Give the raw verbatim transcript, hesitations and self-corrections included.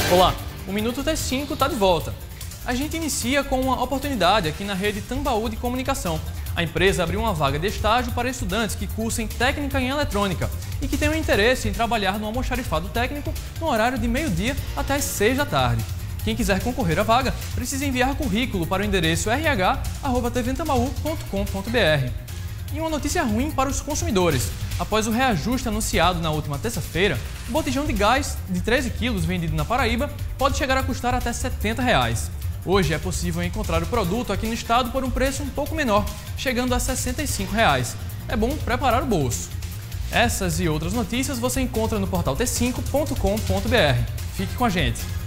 Olá, o Minuto T cinco está de volta. A gente inicia com uma oportunidade aqui na rede Tambaú de Comunicação. A empresa abriu uma vaga de estágio para estudantes que cursem técnica em eletrônica e que tenham interesse em trabalhar no almoxarifado técnico no horário de meio-dia até as seis da tarde. Quem quiser concorrer à vaga precisa enviar currículo para o endereço r h arroba t v tambaú ponto com ponto b r. E uma notícia ruim para os consumidores. Após o reajuste anunciado na última terça-feira, o botijão de gás de treze quilos vendido na Paraíba pode chegar a custar até setenta reais. Hoje é possível encontrar o produto aqui no estado por um preço um pouco menor, chegando a sessenta e cinco reais. É bom preparar o bolso. Essas e outras notícias você encontra no portal t cinco ponto com ponto b r. Fique com a gente!